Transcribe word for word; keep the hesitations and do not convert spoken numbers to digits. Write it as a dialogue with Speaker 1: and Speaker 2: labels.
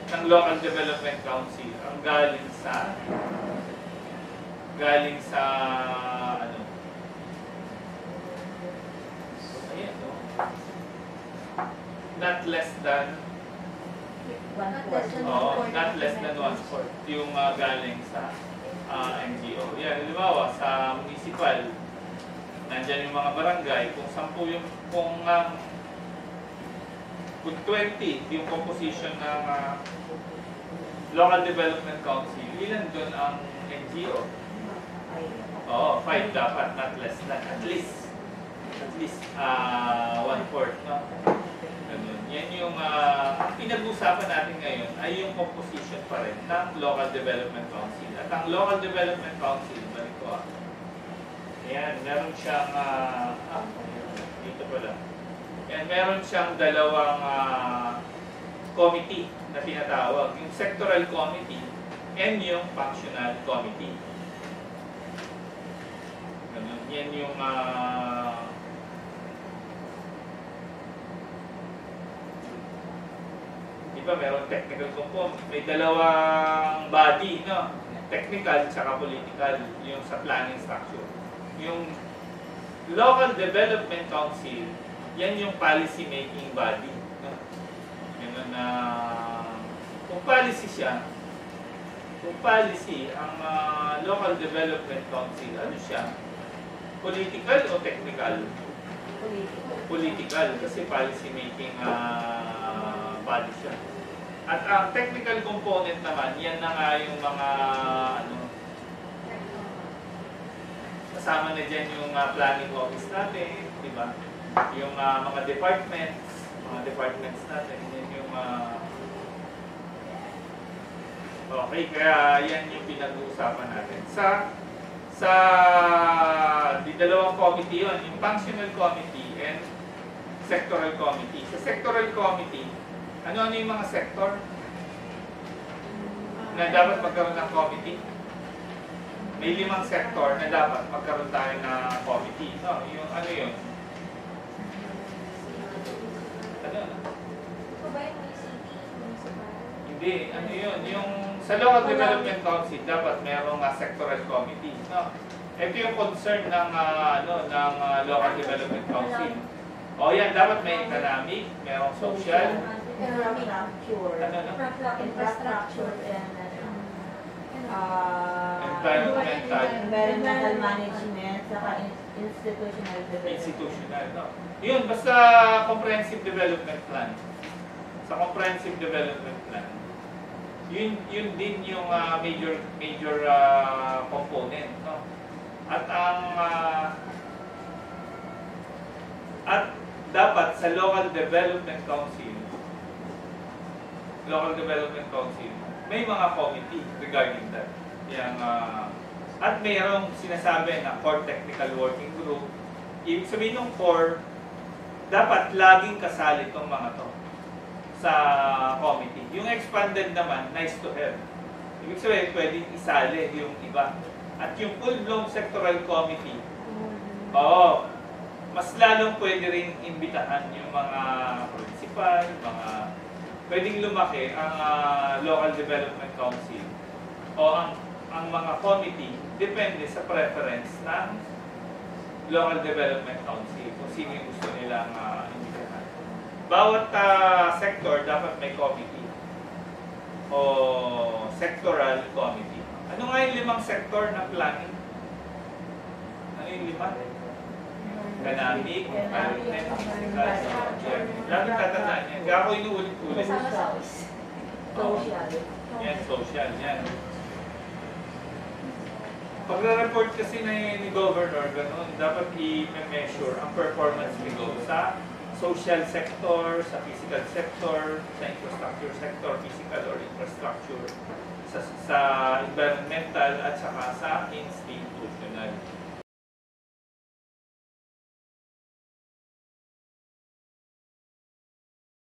Speaker 1: ng Local Development Council ang galing sa galing sa ano ayan, no? Not less than oh, not less than one-fourth yung uh, galing sa uh, N G O. Yan, halimbawa sa municipal, nandyan yung mga barangay, kung sampu yung, kung, um, kung twenty yung composition ng uh, Local Development Council, ilan doon ang N G O? Oo, five dapat, not less than, at least, at least uh, one-fourth, no? Ganun. Yan yung uh, pinag-usapan natin ngayon ay yung composition pa rin ng Local Development Council. At ang Local Development Council, balik ko ah. Ayan, meron siyang, uh, ah, dito pala. Ayan, meron siyang dalawang uh, committee na tinatawag. Yung Sectoral Committee and yung Functional Committee. Ganun. Yan yung uh, diba, meron technical component. May dalawang body, no? Technical tsaka political, yung sa planning structure. Yung Local Development Council, yan yung policy making body. No? Yan na, kung policy siya, kung policy, ang uh, Local Development Council, ano siya? Political o technical? Political. Political, kasi policy making uh, body siya. At ang technical component naman, yan na nga yung mga ano, kasama na dyan yung uh, planning office natin, di ba? Yung uh, mga departments, mga departments natin, yan yung uh, okay, kaya yan yung pinag-uusapan natin. Sa sa di dalawang committee yun, yung Functional Committee and Sectoral Committee. Sa Sectoral Committee, ano-ano yung mga sector na dapat magkaroon ng committee? May limang sector na dapat magkaroon tayo ng committee. No, yung ano yun? Ano? Hindi, ano yun? Yung sa Local Development Council, dapat merong uh, sectoral committee. No? Ito yung concern ng, uh, ano, ng uh, Local Development Council. O yan, dapat may economic, merong social,
Speaker 2: infrastructure,
Speaker 1: ano, no?
Speaker 2: infrastructure, and uh,
Speaker 1: environmental,
Speaker 2: environmental management, saka institutional development.
Speaker 1: institutional. No? Yun, basta comprehensive development plan. Sa comprehensive development plan, yun, yun din yung uh, major major uh, component. No? At ang uh, at dapat sa Local Development Council, Local Development Council, may mga committee regarding that. Yang, uh, at mayroong sinasabi na Core Technical Working Group. Ibig sabihin ng core, dapat laging kasali itong mga to sa committee. Yung expanded naman, nice to have. Ibig sabihin, pwedeng isali yung iba. At yung full-blown sectoral committee, oo, mas lalong pwede rin imbitahan yung mga principal, mga pwedeng lumaki ang uh, Local Development Council o ang ang mga committee depende sa preference ng Local Development Council kung sino yung gusto nilang uh, imbitahan. Bawat uh, sector dapat may committee o sectoral committee. Ano nga yung limang sector ng planning? Ano yung lima? Economic, environment, physical, social. Lagi tatandaan yan. Kaya ako inuulit-ulit.
Speaker 2: Social.
Speaker 1: Yan, social. Yan. Pagre-report kasi na ni Governor, ganun, dapat i-measure ang performance ni Go sa social sector, sa physical sector, sa infrastructure sector, physical or infrastructure, sa, sa environmental at saka sa institutional.